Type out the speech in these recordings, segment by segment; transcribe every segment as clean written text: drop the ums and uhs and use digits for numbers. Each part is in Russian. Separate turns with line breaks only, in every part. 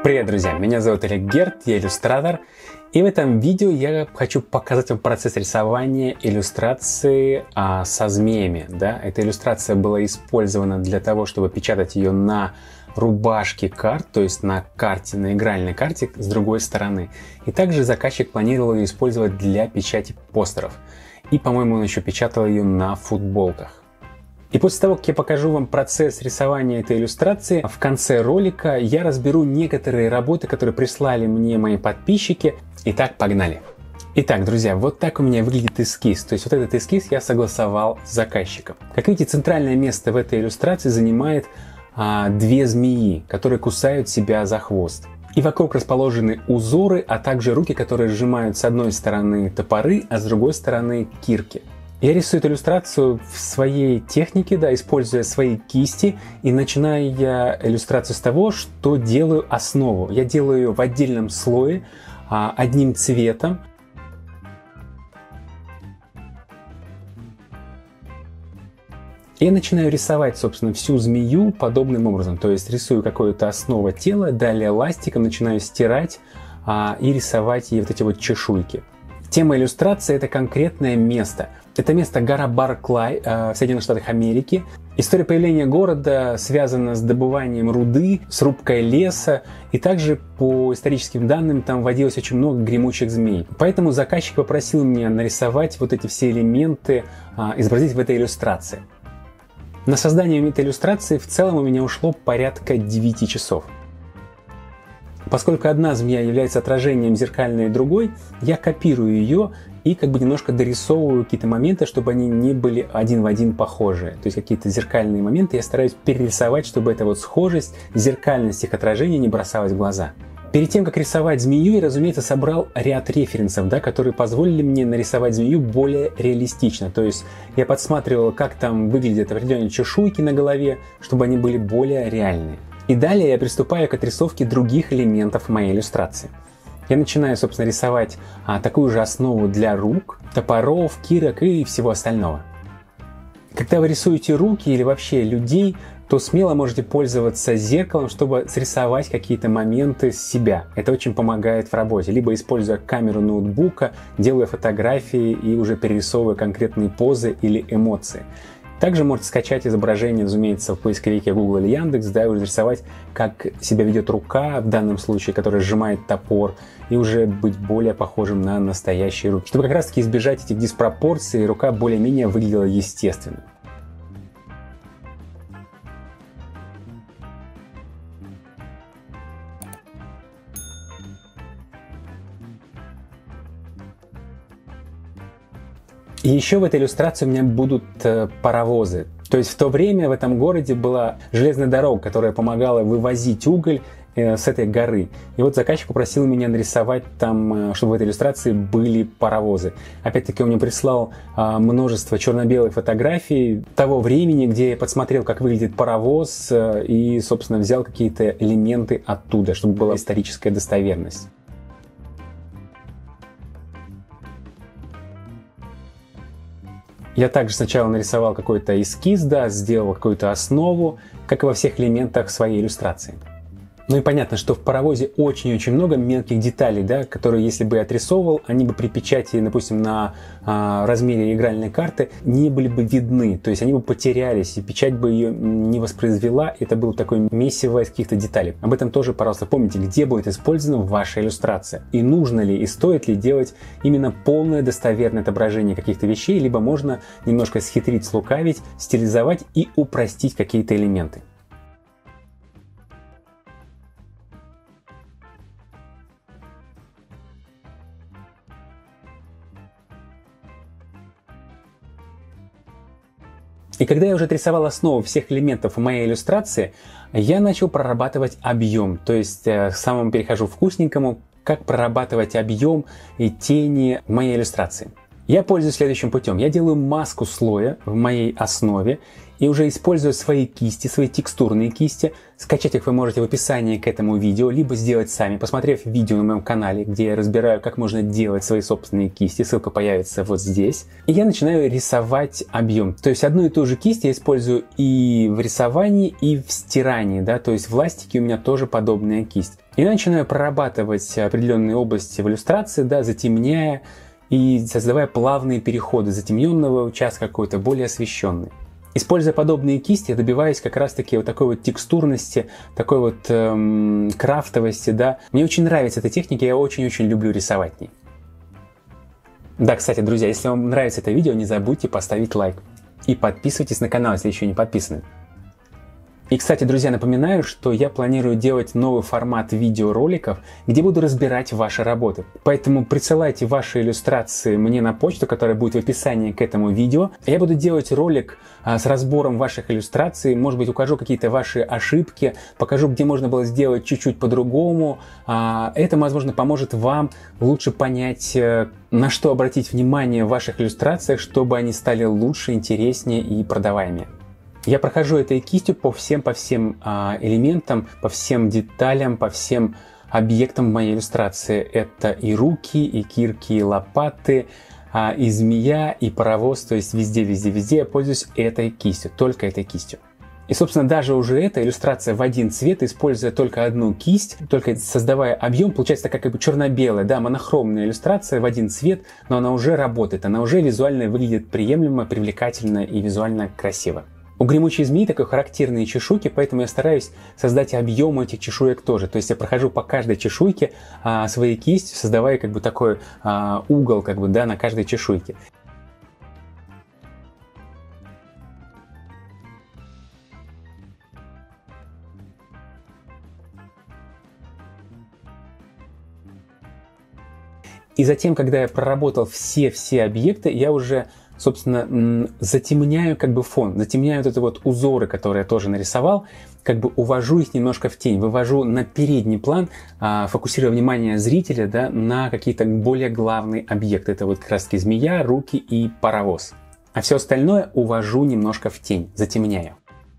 Привет, друзья! Меня зовут Олег Герд, я иллюстратор. И в этом видео я хочу показать вам процесс рисования иллюстрации со змеями. Да? Эта иллюстрация была использована для того, чтобы печатать ее на рубашке карт, то есть на карте, на игральной карте с другой стороны. И также заказчик планировал ее использовать для печати постеров. И, по-моему, он еще печатал ее на футболках. И после того, как я покажу вам процесс рисования этой иллюстрации, в конце ролика я разберу некоторые работы, которые прислали мне мои подписчики. Итак, погнали! Итак, друзья, вот так у меня выглядит эскиз. То есть вот этот эскиз я согласовал с заказчиком. Как видите, центральное место в этой иллюстрации занимает две змеи, которые кусают себя за хвост. И вокруг расположены узоры, а также руки, которые сжимают с одной стороны топоры, а с другой стороны кирки. Я рисую эту иллюстрацию в своей технике, да, используя свои кисти, и начинаю я иллюстрацию с того, что делаю основу. Я делаю ее в отдельном слое, одним цветом. Я начинаю рисовать, собственно, всю змею подобным образом. То есть рисую какую-то основу тела, далее ластиком начинаю стирать и рисовать ей вот эти вот чешуйки. Тема иллюстрации – это конкретное место. Это место гора Барклай в Соединенных Штатах Америки. История появления города связана с добыванием руды, с рубкой леса. И также, по историческим данным, там водилось очень много гремучих змей. Поэтому заказчик попросил меня нарисовать вот эти все элементы, изобразить в этой иллюстрации. На создание этой иллюстрации в целом у меня ушло порядка 9 часов. Поскольку одна змея является отражением зеркальной другой, я копирую ее и как бы немножко дорисовываю какие-то моменты, чтобы они не были один в один похожие. То есть какие-то зеркальные моменты я стараюсь перерисовать, чтобы эта вот схожесть, зеркальность их отражения не бросалась в глаза. Перед тем, как рисовать змею, я, разумеется, собрал ряд референсов, да, которые позволили мне нарисовать змею более реалистично. То есть я подсматривал, как там выглядят определенные чешуйки на голове, чтобы они были более реальные. И далее я приступаю к отрисовке других элементов моей иллюстрации. Я начинаю, собственно, рисовать такую же основу для рук, топоров, кирок и всего остального. Когда вы рисуете руки или вообще людей, то смело можете пользоваться зеркалом, чтобы срисовать какие-то моменты с себя. Это очень помогает в работе. Либо используя камеру ноутбука, делая фотографии и уже перерисовывая конкретные позы или эмоции. Также можете скачать изображение, разумеется, в поисковике Google или Яндекс, да, и уже рисовать, как себя ведет рука в данном случае, которая сжимает топор, и уже быть более похожим на настоящие руки. Чтобы как раз таки избежать этих диспропорций, рука более-менее выглядела естественно. И еще в этой иллюстрации у меня будут паровозы. То есть в то время в этом городе была железная дорога, которая помогала вывозить уголь с этой горы. И вот заказчик попросил меня нарисовать там, чтобы в этой иллюстрации были паровозы. Опять-таки он мне прислал множество черно-белых фотографий того времени, где я подсмотрел, как выглядит паровоз, и, собственно, взял какие-то элементы оттуда, чтобы была историческая достоверность. Я также сначала нарисовал какой-то эскиз, да, сделал какую-то основу, как и во всех элементах своей иллюстрации. Ну и понятно, что в паровозе очень-очень много мелких деталей, да, которые, если бы я отрисовывал, они бы при печати, допустим, на размере игральной карты не были бы видны. То есть они бы потерялись, и печать бы ее не воспроизвела. Это было такое месиво из каких-то деталей. Об этом тоже, пожалуйста, помните, где будет использована ваша иллюстрация. И нужно ли, и стоит ли делать именно полное достоверное отображение каких-то вещей, либо можно немножко схитрить, слукавить, стилизовать и упростить какие-то элементы. И когда я уже отрисовал основу всех элементов в моей иллюстрации, я начал прорабатывать объем. То есть к самому перехожу вкусненькому, как прорабатывать объем и тени в моей иллюстрации. Я пользуюсь следующим путем. Я делаю маску слоя в моей основе и уже используя свои кисти, свои текстурные кисти. Скачать их вы можете в описании к этому видео, либо сделать сами, посмотрев видео на моем канале, где я разбираю, как можно делать свои собственные кисти. Ссылка появится вот здесь. И я начинаю рисовать объем. То есть одну и ту же кисть я использую и в рисовании, и в стирании. Да? То есть в ластике у меня тоже подобная кисть. И я начинаю прорабатывать определенные области в иллюстрации, да, затемняя и создавая плавные переходы затемненного участка какой-то более освещенный. Используя подобные кисти, я добиваюсь как раз-таки вот такой вот текстурности, такой вот крафтовости, да. Мне очень нравится эта техника, я очень-очень люблю рисовать в ней. Да, кстати, друзья, если вам нравится это видео, не забудьте поставить лайк. И подписывайтесь на канал, если еще не подписаны. И, кстати, друзья, напоминаю, что я планирую делать новый формат видеороликов, где буду разбирать ваши работы. Поэтому присылайте ваши иллюстрации мне на почту, которая будет в описании к этому видео. Я буду делать ролик с разбором ваших иллюстраций, может быть, укажу какие-то ваши ошибки, покажу, где можно было сделать чуть-чуть по-другому. Это, возможно, поможет вам лучше понять, на что обратить внимание в ваших иллюстрациях, чтобы они стали лучше, интереснее и продаваемее. Я прохожу этой кистью по всем элементам, по всем деталям, по всем объектам моей иллюстрации. Это и руки, и кирки, и лопаты, и змея, и паровоз. То есть везде я пользуюсь этой кистью, только этой кистью. И, собственно, даже уже эта иллюстрация в один цвет, используя только одну кисть, только создавая объем, получается такая как бы черно-белая, да, монохромная иллюстрация в один цвет, но она уже работает, она уже визуально выглядит приемлемо, привлекательно и визуально красиво. У гремучей змеи такой характерные чешуйки, поэтому я стараюсь создать объем этих чешуек тоже. То есть я прохожу по каждой чешуйке своей кистью, создавая как бы такой угол как бы, да, на каждой чешуйке. И затем, когда я проработал все объекты, я уже, собственно, затемняю как бы фон, затемняю вот эти вот узоры, которые я тоже нарисовал, как бы увожу их немножко в тень, вывожу на передний план, фокусируя внимание зрителя, да, на какие-то более главные объекты. Это вот как раз таки змея, руки и паровоз. А все остальное увожу немножко в тень, затемняю.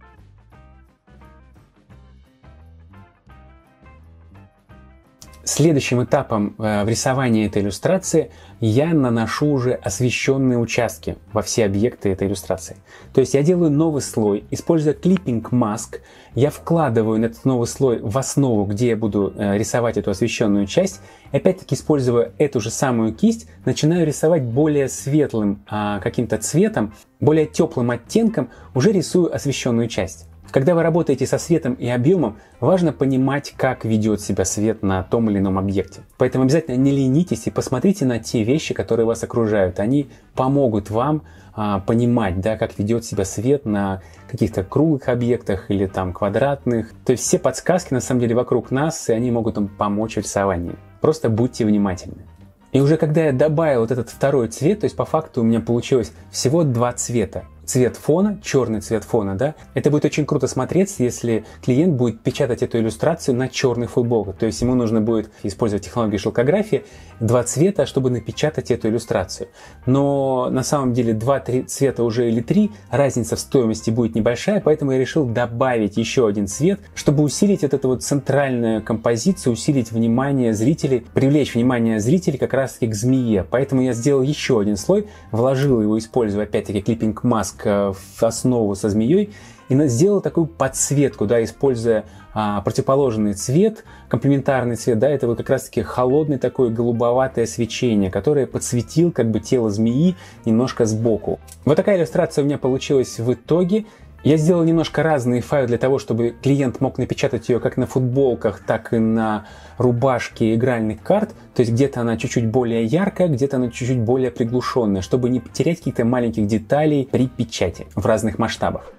Следующим этапом в рисовании этой иллюстрации я наношу уже освещенные участки во все объекты этой иллюстрации. То есть я делаю новый слой, используя клиппинг маск, я вкладываю этот новый слой в основу, где я буду рисовать эту освещенную часть. И опять-таки, используя эту же самую кисть, начинаю рисовать более светлым каким-то цветом, более теплым оттенком, уже рисую освещенную часть. Когда вы работаете со светом и объемом, важно понимать, как ведет себя свет на том или ином объекте. Поэтому обязательно не ленитесь и посмотрите на те вещи, которые вас окружают. Они помогут вам понимать, да, как ведет себя свет на каких-то круглых объектах или там квадратных. То есть все подсказки на самом деле вокруг нас, и они могут нам помочь в рисовании. Просто будьте внимательны. И уже когда я добавил вот этот второй цвет, то есть по факту у меня получилось всего два цвета. Цвет фона, черный цвет фона, да, это будет очень круто смотреться, если клиент будет печатать эту иллюстрацию на черных футболках. То есть ему нужно будет использовать технологию шелкографии, два цвета, чтобы напечатать эту иллюстрацию. Но на самом деле 2-3 цвета уже или 3, разница в стоимости будет небольшая, поэтому я решил добавить еще один цвет, чтобы усилить вот эту вот центральную композицию, усилить внимание зрителей, привлечь внимание зрителей как раз таки к змее. Поэтому я сделал еще один слой, вложил его, используя опять-таки клиппинг маск в основу со змеей, и сделал такую подсветку, да, используя противоположный цвет, комплементарный цвет, да, это вот как раз-таки холодный такое голубоватое свечение, которое подсветил как бы тело змеи немножко сбоку. Вот такая иллюстрация у меня получилась в итоге. Я сделал немножко разные файлы для того, чтобы клиент мог напечатать ее как на футболках, так и на рубашке игральных карт. То есть где-то она чуть-чуть более яркая, где-то она чуть-чуть более приглушенная, чтобы не потерять каких-то маленьких деталей при печати в разных масштабах.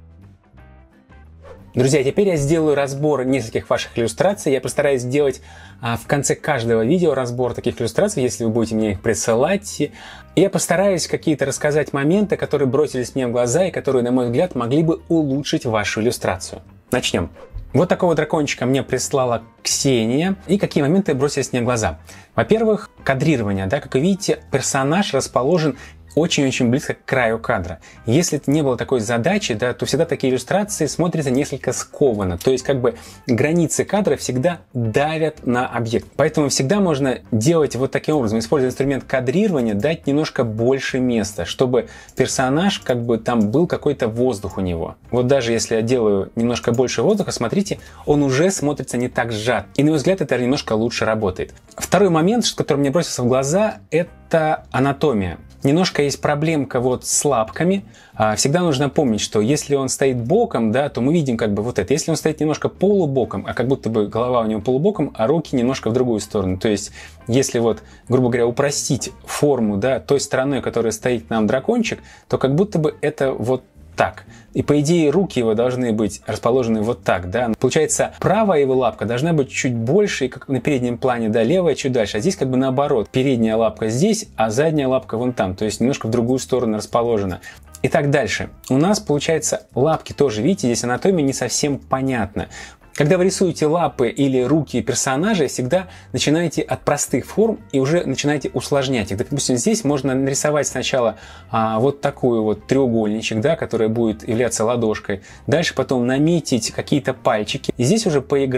Друзья, теперь я сделаю разбор нескольких ваших иллюстраций. Я постараюсь сделать в конце каждого видео разбор таких иллюстраций, если вы будете мне их присылать. И я постараюсь какие-то рассказать моменты, которые бросились мне в глаза и которые, на мой взгляд, могли бы улучшить вашу иллюстрацию. Начнем. Вот такого дракончика мне прислала Ксения. И какие моменты бросились мне в глаза? Во-первых, кадрирование. Да? Как вы видите, персонаж расположен очень-очень близко к краю кадра. Если это не было такой задачи, да, то всегда такие иллюстрации смотрятся несколько скованно. То есть как бы границы кадра всегда давят на объект. Поэтому всегда можно делать вот таким образом, используя инструмент кадрирования, дать немножко больше места, чтобы персонаж, как бы там был какой-то воздух у него. Вот даже если я делаю немножко больше воздуха, смотрите, он уже смотрится не так сжат. И на мой взгляд, это немножко лучше работает. Второй момент, который мне бросился в глаза, это анатомия. Немножко есть проблемка вот с лапками. Всегда нужно помнить, что если он стоит боком, да, то мы видим как бы вот это. Если он стоит немножко полубоком, а как будто бы голова у него полубоком, а руки немножко в другую сторону. То есть, если вот, грубо говоря, упростить форму, да, той стороной, которая стоит нам дракончик, то как будто бы это вот так. И по идее руки его должны быть расположены вот так, да. Получается, правая его лапка должна быть чуть больше, как на переднем плане, да, левая чуть дальше. А здесь как бы наоборот. Передняя лапка здесь, а задняя лапка вон там. То есть немножко в другую сторону расположена. Итак, дальше. У нас, получается, лапки тоже, видите, здесь анатомия не совсем понятна. Когда вы рисуете лапы или руки персонажей, всегда начинаете от простых форм и уже начинаете усложнять их. Допустим, здесь можно нарисовать сначала вот такой вот треугольничек, да, который будет являться ладошкой. Дальше потом наметить какие-то пальчики. И здесь уже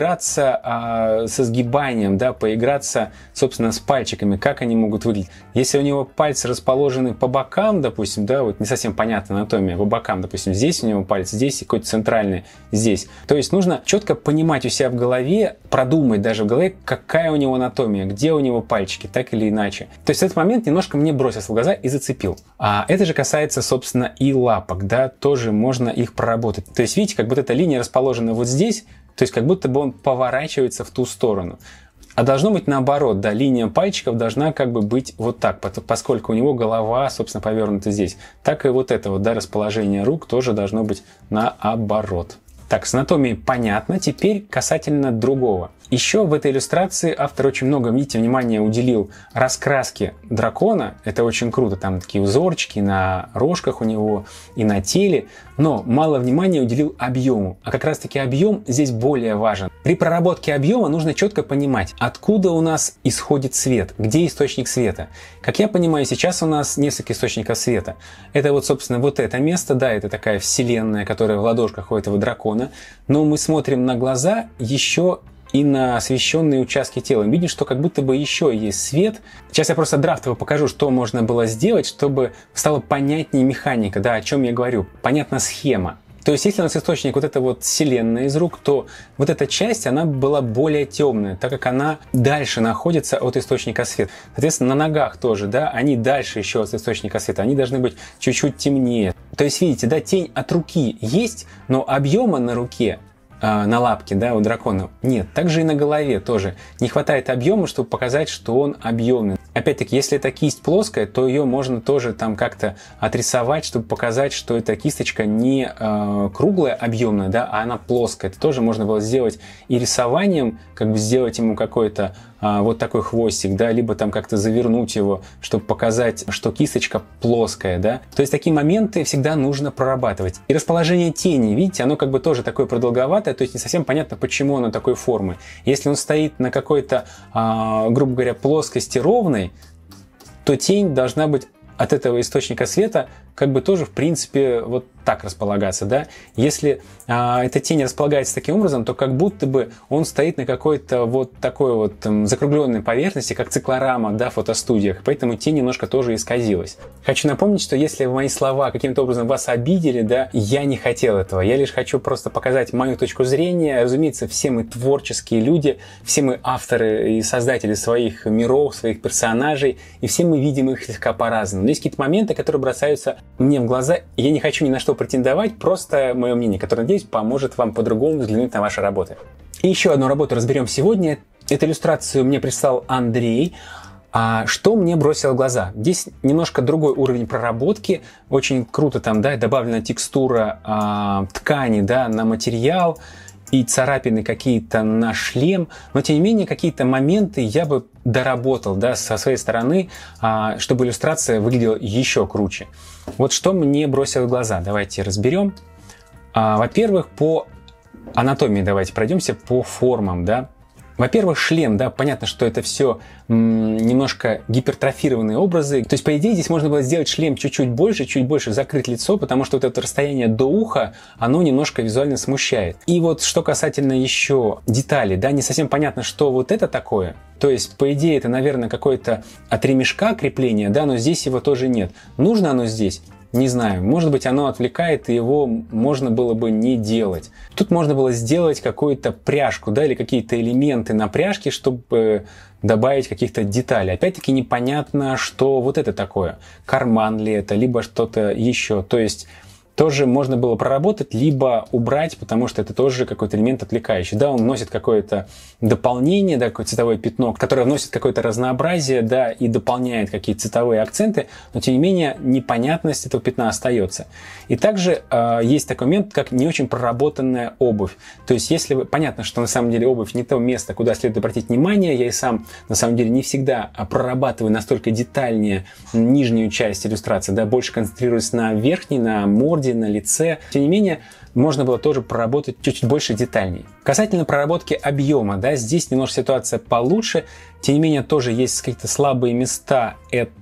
поиграться со сгибанием, да, поиграться, собственно, с пальчиками, как они могут выглядеть. Если у него пальцы расположены по бокам, допустим, да, вот не совсем понятна анатомия, по бокам, допустим, здесь у него палец, здесь какой-то центральный, здесь. То есть нужно четко понимать у себя в голове, продумать даже в голове, какая у него анатомия, где у него пальчики, так или иначе. То есть этот момент немножко мне бросился в глаза и зацепил. А это же касается, собственно, и лапок, да, тоже можно их проработать. То есть видите, как будто эта линия расположена вот здесь, то есть как будто бы он поворачивается в ту сторону. А должно быть наоборот, да, линия пальчиков должна как бы быть вот так, поскольку у него голова, собственно, повернута здесь. Так и вот это вот, да, расположение рук тоже должно быть наоборот. Так, с анатомией понятно. Теперь касательно другого. Еще в этой иллюстрации автор очень много, видите, внимания уделил раскраске дракона. Это очень круто. Там такие узорчики на рожках у него и на теле. Но мало внимания уделил объему. А как раз таки объем здесь более важен. При проработке объема нужно четко понимать, откуда у нас исходит свет, где источник света. Как я понимаю, сейчас у нас несколько источников света. Это вот, собственно, вот это место, да, это такая вселенная, которая в ладошках у этого дракона. Но мы смотрим на глаза еще и на освещенные участки тела. Видим, что как будто бы еще есть свет. Сейчас я просто драфтово покажу, что можно было сделать, чтобы стало понятнее механика, да, о чем я говорю. Понятна схема. То есть, если у нас источник вот эта вот вселенная из рук, то вот эта часть, она была более темная, так как она дальше находится от источника света. Соответственно, на ногах тоже, да, они дальше еще от источника света, они должны быть чуть-чуть темнее. То есть, видите, да, тень от руки есть, но объема на руке, на лапке, да, у дракона нет. Также и на голове тоже не хватает объема, чтобы показать, что он объемный. Опять-таки, если эта кисть плоская, то ее можно тоже там как-то отрисовать, чтобы показать, что эта кисточка не круглая, объемная, да, а она плоская. Это тоже можно было сделать и рисованием, как бы сделать ему какой-то вот такой хвостик, да, либо там как-то завернуть его, чтобы показать, что кисточка плоская, да. То есть такие моменты всегда нужно прорабатывать. И расположение тени, видите, оно как бы тоже такое продолговатое, то есть не совсем понятно, почему оно такой формы. Если он стоит на какой-то, грубо говоря, плоскости ровной, то тень должна быть от этого источника света как бы тоже, в принципе, вот так располагаться, да. Если эта тень располагается таким образом, то как будто бы он стоит на какой-то вот такой вот закругленной поверхности, как циклорама, да, в фотостудиях, поэтому тень немножко тоже исказилась. Хочу напомнить, что если мои слова каким-то образом вас обидели, да, я не хотел этого, я лишь хочу просто показать мою точку зрения. Разумеется, все мы творческие люди, все мы авторы и создатели своих миров, своих персонажей, и все мы видим их слегка по-разному. Но есть какие-то моменты, которые бросаются мне в глаза, и я не хочу ни на что претендовать, просто мое мнение, которое, надеюсь, поможет вам по-другому взглянуть на ваши работы. И еще одну работу разберем сегодня. Эту иллюстрацию мне прислал Андрей. Что мне бросило в глаза? Здесь немножко другой уровень проработки. Очень круто там, да, добавлена текстура ткани, да, на материал. И царапины какие-то на шлем, но тем не менее какие-то моменты я бы доработал, да, со своей стороны, чтобы иллюстрация выглядела еще круче. Вот что мне бросило в глаза, давайте разберем. Во-первых, по анатомии давайте пройдемся, по формам, да. Во-первых, шлем, да, понятно, что это все немножко гипертрофированные образы. То есть, по идее, здесь можно было сделать шлем чуть больше закрыть лицо, потому что вот это расстояние до уха, оно немножко визуально смущает. И вот что касательно еще деталей, да, не совсем понятно, что вот это такое. То есть, по идее, это, наверное, какое-то от ремешка крепление, да, но здесь его тоже нет. Нужно оно здесь? Не знаю, может быть, оно отвлекает, и его можно было бы не делать. Тут можно было сделать какую-то пряжку, да, или какие-то элементы на пряжке, чтобы добавить каких-то деталей. Опять-таки непонятно, что вот это такое. Карман ли это, либо что-то еще. То есть тоже можно было проработать, либо убрать, потому что это тоже какой-то элемент отвлекающий. Да, он вносит какое-то дополнение, да, какое-то цветовое пятно, которое вносит какое-то разнообразие, да, и дополняет какие-то цветовые акценты, но тем не менее непонятность этого пятна остается. И также есть такой момент, как не очень проработанная обувь. То есть если вы... Понятно, что на самом деле обувь не то место, куда следует обратить внимание. Я и сам на самом деле не всегда прорабатываю настолько детальнее нижнюю часть иллюстрации, да, больше концентрируюсь на верхней, на морде, на лице. Тем не менее, можно было тоже проработать чуть-чуть больше детальней. Касательно проработки объема, да, здесь немножко ситуация получше. Тем не менее, тоже есть какие-то слабые места.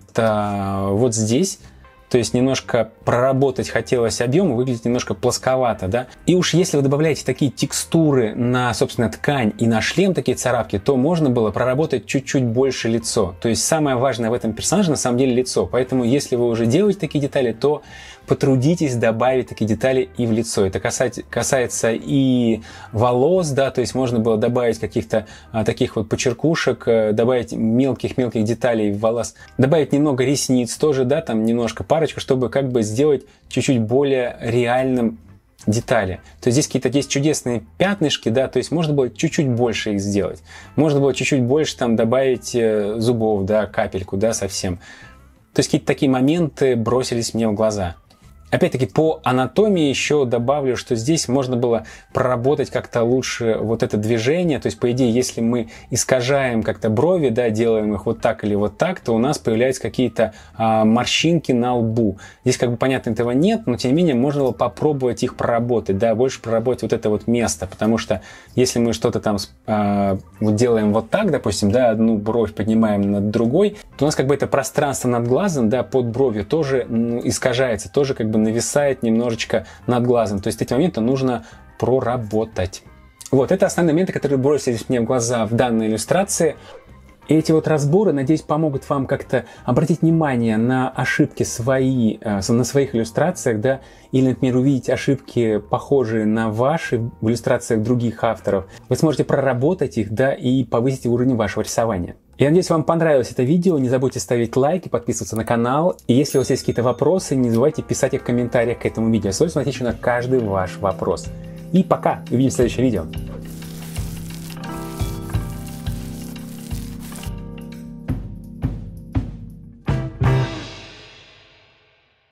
Это вот здесь. То есть немножко проработать хотелось объем, выглядит немножко плосковато, да. И уж если вы добавляете такие текстуры на, собственно, ткань и на шлем, такие царапки, то можно было проработать чуть-чуть больше лицо. То есть самое важное в этом персонаже на самом деле лицо. Поэтому если вы уже делаете такие детали, то потрудитесь добавить такие детали и в лицо. Это касается и волос, да, то есть можно было добавить каких-то таких вот почеркушек, добавить мелких-мелких деталей в волос, добавить немного ресниц тоже, да, там немножко парочку, чтобы как бы сделать чуть-чуть более реальным детали. То есть здесь какие-то есть чудесные пятнышки, да, то есть можно было чуть-чуть больше их сделать. Можно было чуть-чуть больше там добавить зубов, да, капельку, да, совсем. То есть какие-то такие моменты бросились мне в глаза. Опять-таки, по анатомии еще добавлю, что здесь можно было проработать как-то лучше вот это движение. То есть, по идее, если мы искажаем как-то брови, да, делаем их вот так или вот так, то у нас появляются какие-то морщинки на лбу. Здесь, как бы, понятно, этого нет, но, тем не менее, можно было попробовать их проработать, да, больше проработать вот это вот место. Потому что, если мы что-то там вот делаем вот так, допустим, да, одну бровь поднимаем над другой, то у нас как бы это пространство над глазом, да, под бровью тоже искажается, тоже как бы нависает немножечко над глазом. То есть эти моменты нужно проработать. Вот, это основные моменты, которые бросились мне в глаза в данной иллюстрации. И эти вот разборы, надеюсь, помогут вам как-то обратить внимание на ошибки свои, на своих иллюстрациях, да, или, например, увидеть ошибки, похожие на ваши в иллюстрациях других авторов. Вы сможете проработать их, да, и повысить уровень вашего рисования. Я надеюсь, вам понравилось это видео. Не забудьте ставить лайки, подписываться на канал. И если у вас есть какие-то вопросы, не забывайте писать их в комментариях к этому видео. Я с удовольствием отвечу на каждый ваш вопрос. И пока! Увидимся в следующем видео.